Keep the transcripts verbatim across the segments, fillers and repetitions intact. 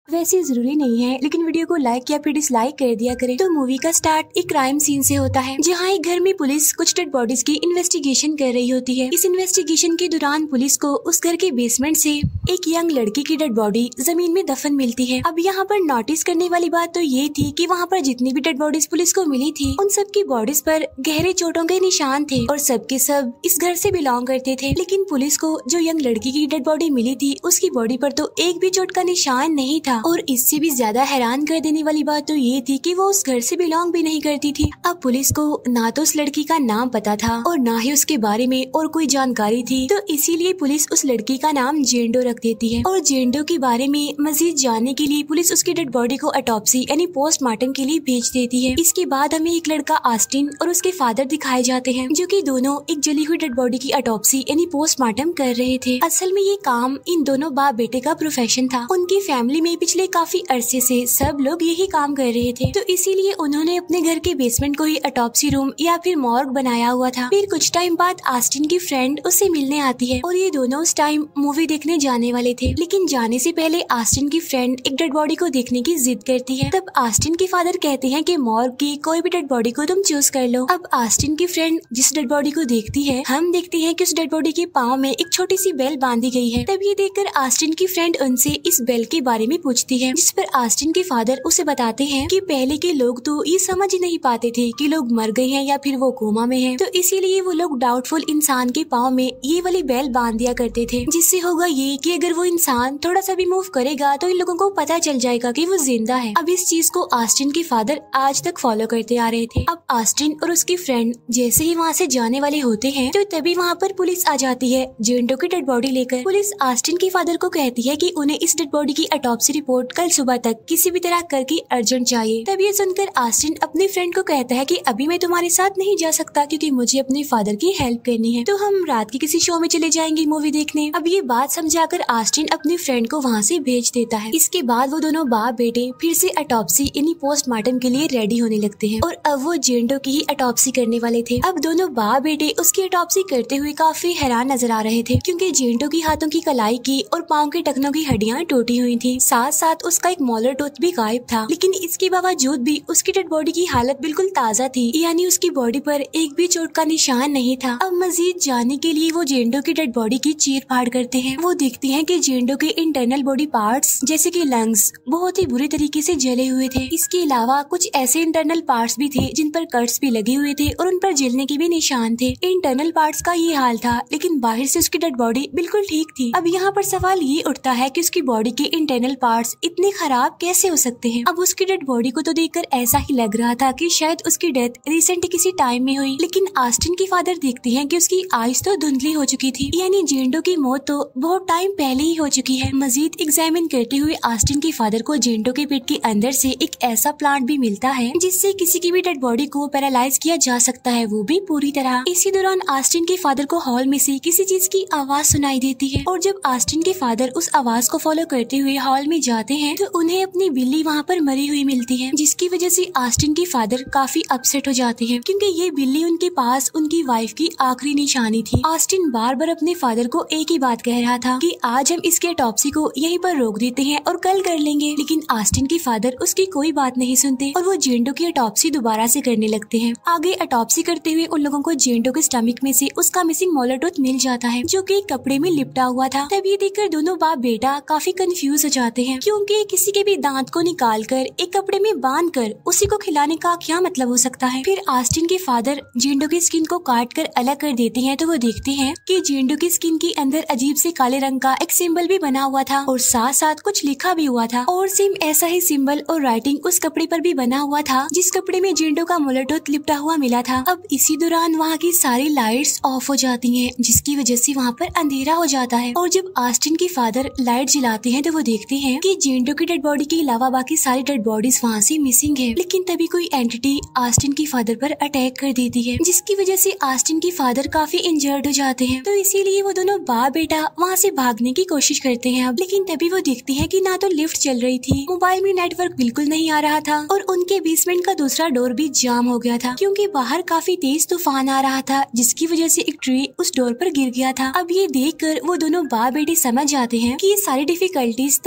वैसे जरूरी नहीं है, लेकिन वीडियो को लाइक या फिर डिसलाइक कर दिया करें। तो मूवी का स्टार्ट एक क्राइम सीन से होता है, जहाँ एक घर में पुलिस कुछ डेड बॉडीज की इन्वेस्टिगेशन कर रही होती है। इस इन्वेस्टिगेशन के दौरान पुलिस को उस घर के बेसमेंट से एक यंग लड़की की डेड बॉडी जमीन में दफन मिलती है। अब यहाँ पर नोटिस करने वाली बात तो ये थी कि वहाँ पर जितनी भी डेड बॉडीज पुलिस को मिली थी, उन सब की बॉडीज पर गहरे चोटों के निशान थे और सबके सब इस घर से बिलोंग करते थे। लेकिन पुलिस को जो यंग लड़की की डेड बॉडी मिली थी, उसकी बॉडी पर तो एक भी चोट का निशान नहीं था। और इससे भी ज्यादा हैरान कर देने वाली बात तो ये थी कि वो उस घर से बिलोंग भी नहीं करती थी। अब पुलिस को ना तो उस लड़की का नाम पता था और ना ही उसके बारे में और कोई जानकारी थी, तो इसीलिए पुलिस उस लड़की का नाम जेंडो रख देती है। और जेंडो के बारे में मजीद जानने के लिए पुलिस उसकी डेड बॉडी को ऑटोप्सी यानी पोस्टमार्टम के लिए भेज देती है। इसके बाद हमें एक लड़का आस्टिन और उसके फादर दिखाए जाते हैं, जो कि दोनों एक जली हुई डेड बॉडी की ऑटोप्सी यानी पोस्टमार्टम कर रहे थे। असल में ये काम इन दोनों बाप बेटे का प्रोफेशन था। उनकी फैमिली में पिछले काफी अरसे से सब लोग यही काम कर रहे थे, तो इसीलिए उन्होंने अपने घर के बेसमेंट को ही ऑटोप्सी रूम या फिर मॉर्ग बनाया हुआ था। फिर कुछ टाइम बाद आस्टिन की फ्रेंड उससे मिलने आती है और ये दोनों उस टाइम मूवी देखने जाने वाले थे। लेकिन जाने से पहले आस्टिन की फ्रेंड एक डेड बॉडी को देखने की जिद करती है। तब आस्टिन के फादर कहते हैं कि मॉर्ग की कोई भी डेड बॉडी को तुम चूज कर लो। अब आस्टिन की फ्रेंड जिस डेड बॉडी को देखती है, हम देखते हैं कि उस डेड बॉडी के पाँव में एक छोटी सी बेल बांधी गई है। तब ये देखकर आस्टिन की फ्रेंड उनसे इस बेल के बारे में पूछती है, जिस पर आस्टिन के फादर उसे बताते हैं कि पहले के लोग तो ये समझ ही नहीं पाते थे कि लोग मर गए हैं या फिर वो कोमा में हैं, तो इसीलिए वो लोग डाउटफुल इंसान के पाँव में ये वाली बेल बांध दिया करते थे, जिससे होगा ये कि अगर वो इंसान थोड़ा सा भी मूव करेगा तो इन लोगों को पता चल जाएगा कि वो जिंदा है। अब इस चीज को आस्टिन के फादर आज तक फॉलो करते आ रहे थे। अब आस्टिन और उसकी फ्रेंड जैसे ही वहाँ से जाने वाले होते हैं, तो तभी वहाँ पर पुलिस आ जाती है जेंडो की डेड बॉडी लेकर। पुलिस आस्टिन के फादर को कहती है कि उन्हें इस डेड बॉडी की ऑटोप्सी रिपोर्ट कल सुबह तक किसी भी तरह करके अर्जेंट चाहिए। तब ये सुनकर आस्टिन अपनी फ्रेंड को कहता है कि अभी मैं तुम्हारे साथ नहीं जा सकता, क्योंकि मुझे अपने फादर की हेल्प करनी है, तो हम रात के किसी शो में चले जाएंगे मूवी देखने। अब ये बात समझाकर आस्टिन अपनी फ्रेंड को वहाँ से भेज देता है। इसके बाद वो दोनों बाप बेटे फिर से ऑटोप्सी यानी पोस्टमार्टम के लिए रेडी होने लगते हैं और अब वो जेंडो की ही ऑटोप्सी करने वाले थे। अब दोनों बाप बेटे उसकी ऑटोप्सी करते हुए काफी हैरान नजर आ रहे थे, क्योंकि जेंडो की हाथों की कलाई की और पाँव के टखनों की हड्डियां टूटी हुई थी, साथ साथ उसका एक मोलर टूथ भी गायब था। लेकिन इसके बावजूद भी उसकी डेड बॉडी की हालत बिल्कुल ताज़ा थी, यानी उसकी बॉडी पर एक भी चोट का निशान नहीं था। अब मजीद जानने के लिए वो जेंडो की डेड बॉडी की चीर फाड़ करते हैं। वो देखते हैं कि जेंडो के इंटरनल बॉडी पार्ट्स जैसे कि लंग्स बहुत ही बुरी तरीके से जले हुए थे। इसके अलावा कुछ ऐसे इंटरनल पार्ट्स भी थे जिन पर कट्स भी लगे हुए थे और उन पर जलने के भी निशान थे। इंटरनल पार्ट्स का ये हाल था, लेकिन बाहर से उसकी डेड बॉडी बिल्कुल ठीक थी। अब यहाँ पर सवाल ये उठता है कि उसकी बॉडी के इंटरनल पार्ट्स इतने खराब कैसे हो सकते हैं। अब उसकी डेड बॉडी को तो देखकर ऐसा ही लग रहा था कि शायद उसकी डेथ रिसेंट किसी टाइम में हुई, लेकिन आस्टिन के फादर देखते हैं कि उसकी आइज तो धुंधली हो चुकी थी, यानी जेंडो की मौत तो बहुत टाइम पहले ही हो चुकी है। मजीद एग्जामिन करते हुए आस्टिन के फादर को जेंडो के पेट के अंदर से एक ऐसा प्लांट भी मिलता है जिससे किसी की भी डेड बॉडी को पैरालाइज किया जा सकता है, वो भी पूरी तरह। इसी दौरान आस्टिन के फादर को हॉल में से किसी चीज की आवाज सुनाई देती है और जब आस्टिन के फादर उस आवाज को फॉलो करते हुए हॉल में जाते हैं तो उन्हें अपनी बिल्ली वहाँ पर मरी हुई मिलती है, जिसकी वजह से आस्टिन के फादर काफी अपसेट हो जाते हैं, क्योंकि ये बिल्ली उनके पास उनकी वाइफ की आखिरी निशानी थी। आस्टिन बार बार अपने फादर को एक ही बात कह रहा था कि आज हम इसके ऑटोप्सी को यहीं पर रोक देते हैं और कल कर लेंगे, लेकिन आस्टिन के फादर उसकी कोई बात नहीं सुनते और वो जेंडो की ऑटोप्सी दोबारा से करने लगते हैं। आगे ऑटोप्सी करते हुए उन लोगों को जेंडो के स्टमक में से उसका मिसिंग मोलर टूथ मिल जाता है, जो कि कपड़े में लिपटा हुआ था। तब ये देखकर दोनों बाप बेटा काफी कंफ्यूज हो जाते हैं, क्योंकि किसी के भी दांत को निकाल कर एक कपड़े में बांध कर उसी को खिलाने का क्या मतलब हो सकता है। फिर आस्टिन के फादर जेंडो की स्किन को काट कर अलग कर देते हैं, तो वो देखते हैं कि जेंडो की स्किन के अंदर अजीब से काले रंग का एक सिंबल भी बना हुआ था और साथ साथ कुछ लिखा भी हुआ था, और सेम ऐसा ही सिंबल और राइटिंग उस कपड़े पर भी बना हुआ था जिस कपड़े में जेंडो का मोलर टूथ लिपटा हुआ मिला था। अब इसी दौरान वहाँ की सारी लाइट्स ऑफ हो जाती हैं, जिसकी वजह से वहाँ पर अंधेरा हो जाता है, और जब आस्टिन के फादर लाइट जलाते हैं तो वो देखते हैं कि जेंडो की डेड बॉडी के अलावा बाकी सारी डेड बॉडीज वहाँ से मिसिंग है। लेकिन तभी कोई एंटिटी आस्टिन के फादर पर अटैक कर देती है, जिसकी वजह से आस्टिन के फादर काफी इंजर्ड हो जाते हैं, तो इसीलिए वो दोनों बाप बेटा वहाँ से भागने की कोशिश करते हैं। अब लेकिन तभी वो देखते हैं कि ना तो लिफ्ट चल रही थी, मोबाइल में नेटवर्क बिल्कुल नहीं आ रहा था, और उनके बेसमेंट का दूसरा डोर भी जाम हो गया था, क्योंकि बाहर काफी तेज तूफान आ रहा था, जिसकी वजह से एक ट्री उस डोर पर गिर गया था। अब ये देखकर वो दोनों बाप बेटे समझ जाते हैं कि ये सारी डिफिकल्टीज तभी से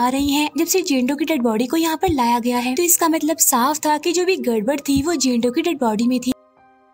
आ रही हैं जब से जेंडो की डेड बॉडी को यहाँ पर लाया गया है। तो इसका मतलब साफ था कि जो भी गड़बड़ थी वो जेंडो की डेड बॉडी में थी।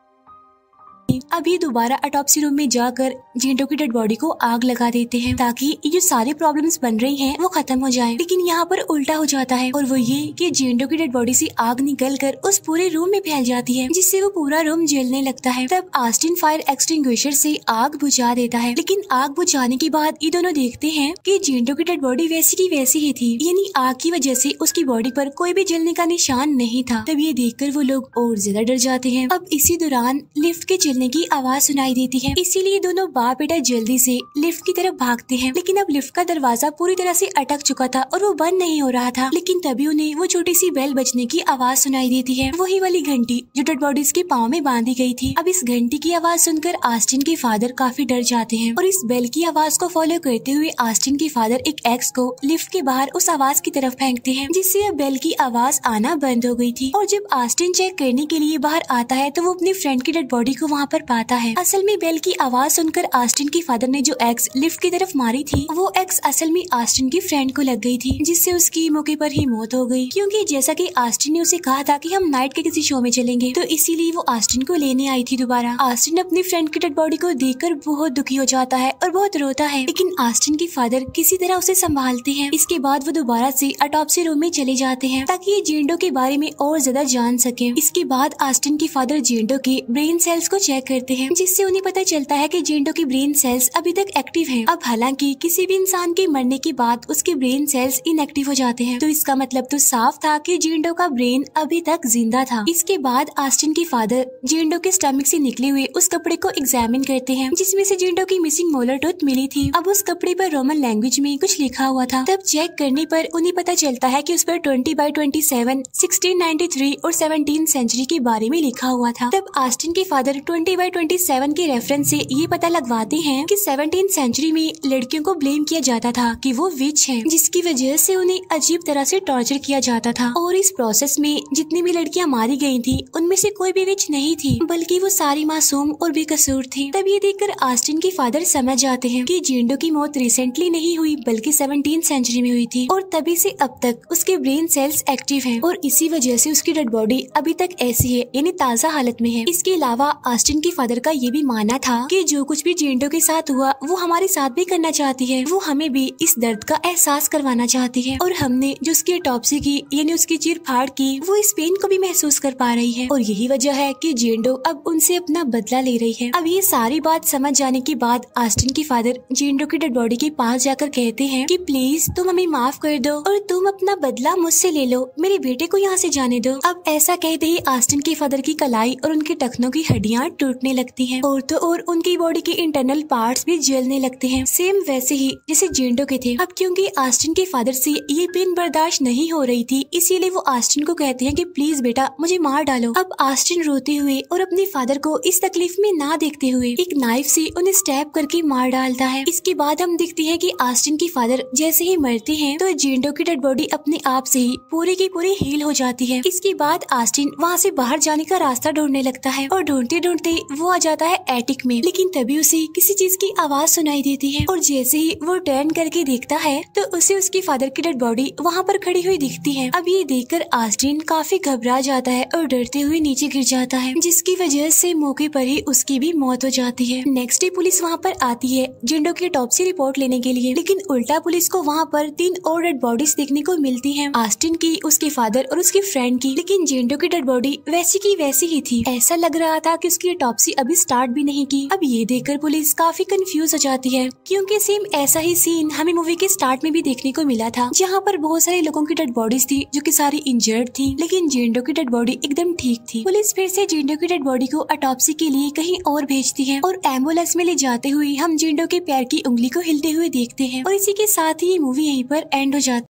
अभी दोबारा ऑटोप्सी रूम में जाकर जेंडो की डेड बॉडी को आग लगा देते हैं ताकि ये जो सारी प्रॉब्लम्स बन रही हैं वो खत्म हो जाए। लेकिन यहाँ पर उल्टा हो जाता है और वो ये कि जेंडो की डेड बॉडी से आग निकलकर उस पूरे रूम में फैल जाती है, जिससे वो पूरा रूम जलने लगता है। तब ऑस्टिन फायर एक्सटिंग्विशर से आग बुझा देता है। लेकिन आग बुझाने के बाद ये दोनों देखते हैं कि जेंडो की डेड बॉडी वैसी की वैसी ही थी, यानी आग की वजह से उसकी बॉडी पर कोई भी जलने का निशान नहीं था। तब ये देखकर वो लोग और ज्यादा डर जाते हैं। अब इसी दौरान लिफ्ट के चलने की आवाज सुनाई देती है, इसीलिए दोनों बाप बेटा जल्दी से लिफ्ट की तरफ भागते हैं। लेकिन अब लिफ्ट का दरवाजा पूरी तरह से अटक चुका था और वो बंद नहीं हो रहा था। लेकिन तभी उन्हें वो छोटी सी बेल बजने की आवाज सुनाई देती है, वही वाली घंटी जो डेड बॉडीज के पाँव में बांधी गई थी। अब इस घंटी की आवाज सुनकर ऑस्टिन के फादर काफी डर जाते हैं और इस बेल की आवाज को फॉलो करते हुए ऑस्टिन के फादर एक एक्स को लिफ्ट के बाहर उस आवाज की तरफ फेंकते हैं, जिससे अब बेल की आवाज आना बंद हो गई थी। और जब ऑस्टिन चेक करने के लिए बाहर आता है तो वो अपनी फ्रेंड की डेड बॉडी को वहाँ पर पाता है। असल में बेल की आवाज सुनकर ऑस्टिन के फादर ने जो एक्स लिफ्ट की तरफ मारी थी वो एक्स असल में ऑस्टिन की फ्रेंड को लग गई थी, जिससे उसकी मौके पर ही मौत हो गई। क्योंकि जैसा कि ऑस्टिन ने उसे कहा था कि हम नाइट के किसी शो में चलेंगे, तो इसीलिए वो ऑस्टिन को लेने आई थी दोबारा। ऑस्टिन अपनी फ्रेंड की डेड बॉडी को देखकर बहुत दुखी हो जाता है और बहुत रोता है, लेकिन ऑस्टिन के फादर किसी तरह उसे संभालते हैं। इसके बाद वो दोबारा से ऑटोप्सी रूम में चले जाते हैं ताकि ये जेंडो के बारे में और ज्यादा जान सके। इसके बाद ऑस्टिन के फादर जेंडो के ब्रेन सेल्स को चेक करते हैं, जिससे उन्हें पता चलता है कि जेंडो की ब्रेन सेल्स अभी तक एक्टिव हैं। अब हालांकि किसी भी इंसान के मरने के बाद उसके ब्रेन सेल्स इनएक्टिव हो जाते हैं, तो इसका मतलब तो साफ था कि जेंडो का ब्रेन अभी तक जिंदा था। इसके बाद ऑस्टिन के फादर जेंडो के स्टमक से निकले हुए उस कपड़े को एग्जामिन करते हैं, जिसमें से जेंडो की मिसिंग मोलर टूथ मिली थी। अब उस कपड़े पर रोमन लैंग्वेज में कुछ लिखा हुआ था। तब चेक करने पर उन्हें पता चलता है कि उस पर twenty by twenty seven, sixteen ninety three और सेवनटीन सेंचुरी के बारे में लिखा हुआ था। तब ऑस्टिन के father twenty by twenty seven के रेफरेंस से ये पता लगवाते हैं कि सेवनटीन सेंचुरी में लड़कियों को ब्लेम किया जाता था कि वो विच हैं, जिसकी वजह से उन्हें अजीब तरह से टॉर्चर किया जाता था। और इस प्रोसेस में जितनी भी लड़कियां मारी गई थी उनमें से कोई भी विच नहीं थी, बल्कि वो सारी मासूम और बेकसूर थी। तब ये देखकर ऑस्टिन के फादर समझ जाते हैं कि जेंडो की मौत रिसेंटली नहीं हुई बल्कि सेवनटीन सेंचुरी में हुई थी और तभी से अब तक उसके ब्रेन सेल्स एक्टिव हैं और इसी वजह से उसकी डेड बॉडी अभी तक ऐसी है, यानी ताजा हालत में है। इसके अलावा ऑस्टिन के फादर का ये भी मानना था कि जो कुछ भी जेंडो के साथ हुआ वो हमारे साथ भी करना चाहती है, वो हमें भी इस दर्द का एहसास करवाना चाहती है और हमने जो उसकी ऑटोप्सी की यानी उसकी चीर फाड़ की वो इस पेन को भी महसूस कर पा रही है और यही वजह है कि जेंडो अब उनसे अपना बदला ले रही है। अब ये सारी बात समझ जाने के बाद ऑस्टिन के फादर जेंडो की डेड बॉडी के पास जाकर कहते हैं कि प्लीज तुम हमें माफ कर दो और तुम अपना बदला मुझसे ले लो, मेरे बेटे को यहाँ से जाने दो। अब ऐसा कहते ही ऑस्टिन के फादर की कलाई और उनके टखनों की हड्डियाँ टूटने लगती हैं और तो और उनकी बॉडी के इंटरनल पार्ट्स भी जलने लगते हैं, सेम वैसे ही जैसे जेंडो के थे। अब क्योंकि ऑस्टिन के फादर से ये पेन बर्दाश्त नहीं हो रही थी, इसीलिए वो ऑस्टिन को कहते हैं कि प्लीज बेटा मुझे मार डालो। अब ऑस्टिन रोते हुए और अपने फादर को इस तकलीफ में ना देखते हुए एक नाइफ से उन्हें स्टैब करके मार डालता है। इसके बाद हम देखते हैं कि ऑस्टिन के फादर जैसे ही मरते हैं तो जेंडो की डेड बॉडी अपने आप से ही पूरी की पूरी हील हो जाती है। इसके बाद ऑस्टिन वहाँ से बाहर जाने का रास्ता ढूंढने लगता है और ढूंढते ढूंढते वो आ जाता है एटिक में। लेकिन तभी उसे किसी चीज की आवाज सुनाई देती है और जैसे ही वो टर्न करके देखता है तो उसे उसके फादर की डेड बॉडी वहाँ पर खड़ी हुई दिखती है। अब ये देखकर ऑस्टिन काफी घबरा जाता है और डरते हुए नीचे गिर जाता है, जिसकी वजह से मौके पर ही उसकी भी मौत हो जाती है। नेक्स्ट डे पुलिस वहाँ पर आती है जेंडो की ऑटोप्सी रिपोर्ट लेने के लिए, लेकिन उल्टा पुलिस को वहाँ पर तीन और डेड बॉडीज देखने को मिलती है, ऑस्टिन की, उसके फादर और उसके फ्रेंड की। लेकिन जेंडो की डेड बॉडी वैसी की वैसी ही थी, ऐसा लग रहा था कि उसकी ऑटोप्सी अभी स्टार्ट भी नहीं की। अब ये देखकर पुलिस काफी कंफ्यूज हो जाती है, क्योंकि सेम ऐसा ही सीन हमें मूवी के स्टार्ट में भी देखने को मिला था, जहाँ पर बहुत सारे लोगों की डेड बॉडीज थी जो कि सारी इंजर्ड थी, लेकिन जेंडो की डेड बॉडी एकदम ठीक थी। पुलिस फिर से जेंडो की डेड बॉडी को ऑटोप्सी के लिए कहीं और भेजती है और एम्बुलेंस में ले जाते हुए हम जेंडो के पैर की उंगली को हिलते हुए देखते हैं और इसी के साथ ही ये मूवी यहीं पर एंड हो जाती है।